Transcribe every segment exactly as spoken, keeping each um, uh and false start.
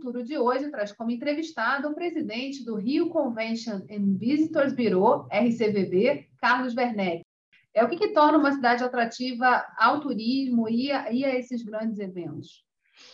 Futuro de hoje traz como entrevistado o presidente do Rio Convention and Visitors Bureau, R C V B, Carlos Werneck. É o que, que torna uma cidade atrativa ao turismo e a, e a esses grandes eventos?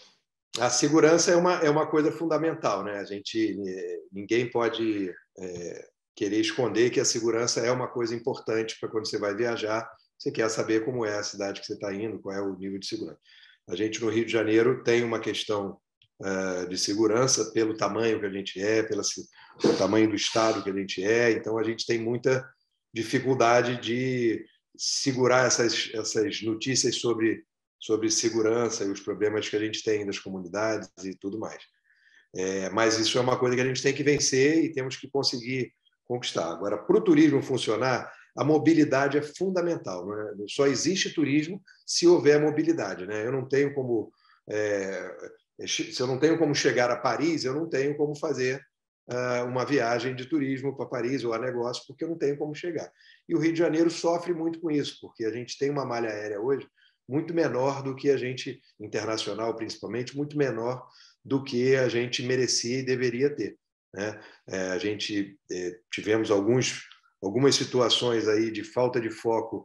A segurança é uma, é uma coisa fundamental, né? A gente, ninguém pode é, querer esconder que a segurança é uma coisa importante para quando você vai viajar, você quer saber como é a cidade que você está indo, qual é o nível de segurança. A gente, no Rio de Janeiro, tem uma questão uh, de segurança pelo tamanho que a gente é, pelo tamanho do estado que a gente é, então a gente tem muita dificuldade de segurar essas, essas notícias sobre, sobre segurança e os problemas que a gente tem das comunidades e tudo mais. É, mas isso é uma coisa que a gente tem que vencer e temos que conseguir conquistar. Agora, para o turismo funcionar, a mobilidade é fundamental. Não é? Só existe turismo se houver mobilidade. Né? Eu não tenho como, é, se eu não tenho como chegar a Paris, eu não tenho como fazer uh, uma viagem de turismo para Paris ou a negócio, porque eu não tenho como chegar. E o Rio de Janeiro sofre muito com isso, porque a gente tem uma malha aérea hoje muito menor do que a gente, internacional principalmente, muito menor do que a gente merecia e deveria ter. Né? É, a gente é, tivemos alguns algumas situações aí de falta de foco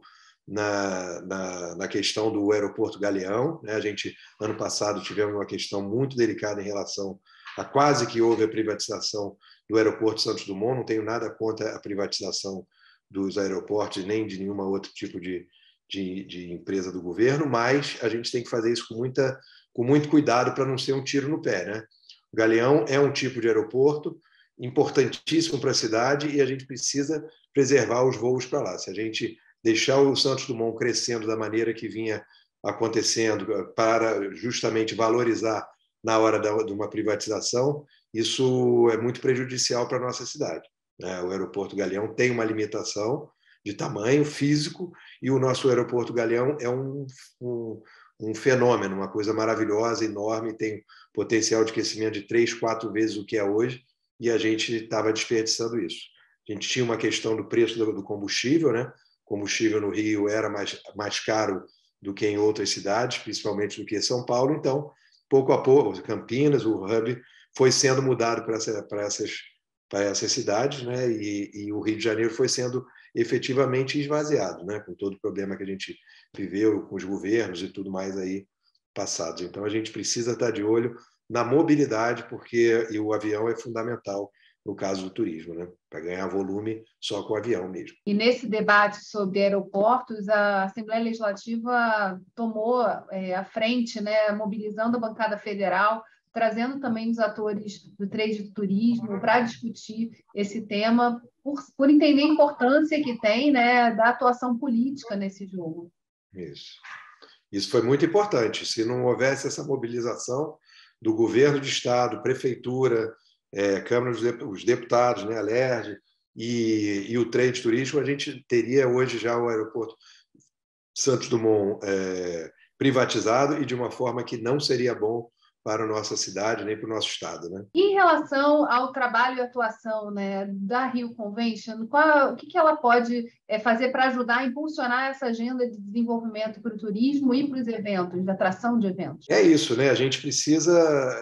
na, na, na questão do aeroporto Galeão. Né? A gente, ano passado, tivemos uma questão muito delicada em relação a quase que houve a privatização do aeroporto Santos Dumont. Não tenho nada contra a privatização dos aeroportos nem de nenhum outro tipo de, de, de empresa do governo, mas a gente tem que fazer isso com, muita, com muito cuidado para não ser um tiro no pé. Né? O Galeão é um tipo de aeroporto importantíssimo para a cidade e a gente precisa preservar os voos para lá. Se a gente deixar o Santos Dumont crescendo da maneira que vinha acontecendo para justamente valorizar na hora de uma privatização, isso é muito prejudicial para a nossa cidade. O aeroporto Galeão tem uma limitação de tamanho físico e o nosso aeroporto Galeão é um, um, um fenômeno, uma coisa maravilhosa, enorme, tem potencial de crescimento de três, quatro vezes o que é hoje, e a gente estava desperdiçando isso. A gente tinha uma questão do preço do combustível, né? O combustível no Rio era mais, mais caro do que em outras cidades, principalmente do que em São Paulo, então, pouco a pouco, Campinas, o hub, foi sendo mudado para, essa, para, essas, para essas cidades, né? E, e o Rio de Janeiro foi sendo efetivamente esvaziado, né? Com todo o problema que a gente viveu com os governos e tudo mais aí passados. Então, a gente precisa estar de olho na mobilidade, porque e o avião é fundamental no caso do turismo, né? Para ganhar volume só com o avião mesmo. E nesse debate sobre aeroportos, a Assembleia Legislativa tomou é, a frente, né, mobilizando a bancada federal, trazendo também os atores do trade de turismo para discutir esse tema, por, por entender a importância que tem, né, da atuação política nesse jogo. Isso. Isso foi muito importante. Se não houvesse essa mobilização do governo de estado, prefeitura, é, Câmara dos Deputados, né, a LERJ, e, e o trade turístico, a gente teria hoje já o aeroporto Santos Dumont é, privatizado e de uma forma que não seria bom para a nossa cidade nem para o nosso estado. Né? Em relação ao trabalho e atuação, né, da Rio Convention, qual, o que, que ela pode é, fazer para ajudar a impulsionar essa agenda de desenvolvimento para o turismo e para os eventos, de atração de eventos? É isso, né? A gente precisa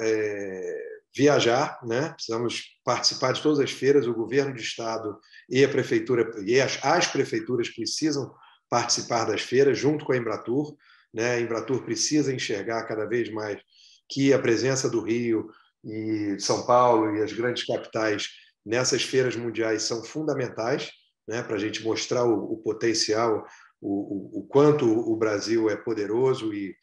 é, viajar, né? Precisamos participar de todas as feiras, o governo de estado e a prefeitura, e as, as prefeituras precisam participar das feiras junto com a Embratur, né? A Embratur precisa enxergar cada vez mais que a presença do Rio e São Paulo e as grandes capitais nessas feiras mundiais são fundamentais, né, para a gente mostrar o, o potencial, o, o, o quanto o Brasil é poderoso e,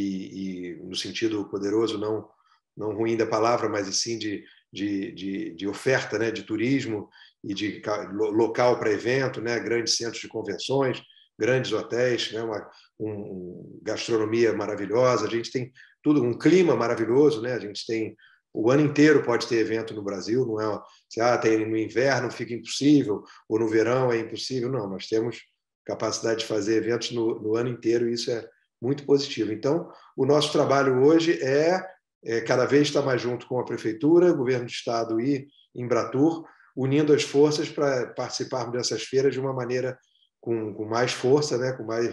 e, e no sentido poderoso não, não ruim da palavra, mas sim de, de, de, de oferta, né, de turismo e de local para evento, né, grandes centros de convenções, grandes hotéis, né, uma um, gastronomia maravilhosa, a gente tem tudo, um clima maravilhoso, né? A gente tem o ano inteiro pode ter evento no Brasil, não é se ah, tem no inverno fica impossível ou no verão é impossível, não, nós temos capacidade de fazer eventos no, no ano inteiro e isso é muito positivo. Então, o nosso trabalho hoje é, é cada vez estar mais junto com a prefeitura, o governo do estado e Embratur, unindo as forças para participarmos dessas feiras de uma maneira com, com mais força, né? Com mais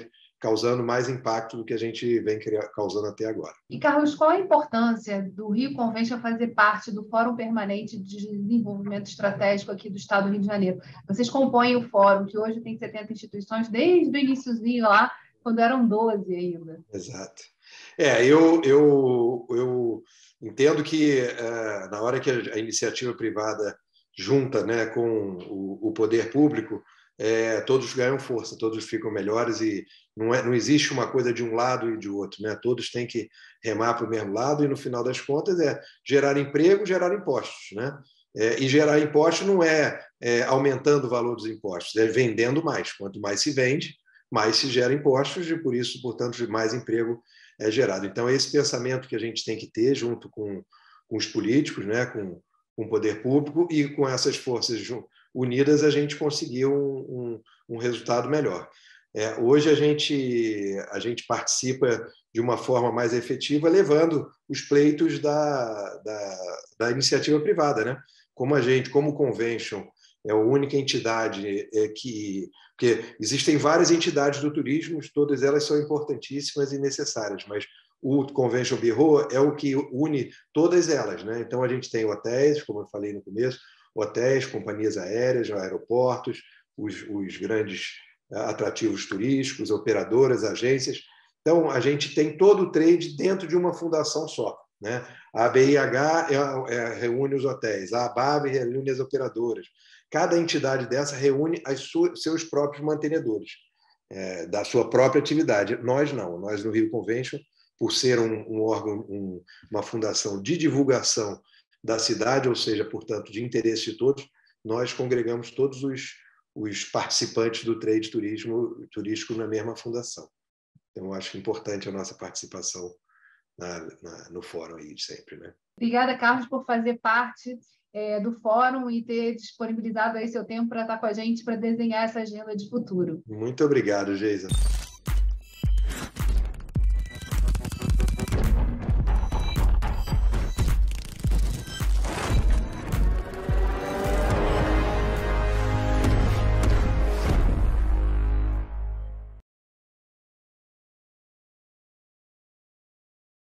causando mais impacto do que a gente vem causando até agora. E, Carlos, qual a importância do Rio Convention fazer parte do Fórum Permanente de Desenvolvimento Estratégico aqui do Estado do Rio de Janeiro? Vocês compõem o fórum, que hoje tem setenta instituições, desde o iniciozinho lá, quando eram doze ainda. Exato. É, eu, eu, eu entendo que uh, na hora que a, a iniciativa privada junta, né, com o, o poder público, é, todos ganham força, todos ficam melhores e não, é, não existe uma coisa de um lado e de outro, né? Todos têm que remar para o mesmo lado e, no final das contas, é gerar emprego, gerar impostos, né? É, e gerar impostos não é, é aumentando o valor dos impostos, é vendendo mais. Quanto mais se vende, mais se gera impostos e, por isso, portanto, mais emprego é gerado. Então, é esse pensamento que a gente tem que ter junto com, com os políticos, né? com, com o poder público e com essas forças unidas, a gente conseguiu um, um, um resultado melhor. É, hoje a gente, a gente participa de uma forma mais efetiva, levando os pleitos da, da, da iniciativa privada, né? Como a gente, como o Convention é a única entidade é, que... Porque existem várias entidades do turismo, todas elas são importantíssimas e necessárias, mas o Convention Bureau é o que une todas elas, né? Então, a gente tem hotéis, como eu falei no começo, hotéis, companhias aéreas, aeroportos, os, os grandes atrativos turísticos, operadoras, agências. Então, a gente tem todo o trade dentro de uma fundação só, né? A A B I H é, é, reúne os hotéis, a ABAV reúne as operadoras. Cada entidade dessa reúne as suas, seus próprios mantenedores, é, da sua própria atividade. Nós não, nós no Rio Convention, por ser um, um órgão, um, uma fundação de divulgação da cidade, ou seja, portanto, de interesse de todos, nós congregamos todos os, os participantes do trade turismo, turístico na mesma fundação. Então, eu acho importante a nossa participação na, na, no fórum aí sempre, né? Obrigada, Carlos, por fazer parte é, do fórum e ter disponibilizado aí seu tempo para estar com a gente, para desenhar essa agenda de futuro. Muito obrigado, Geisa.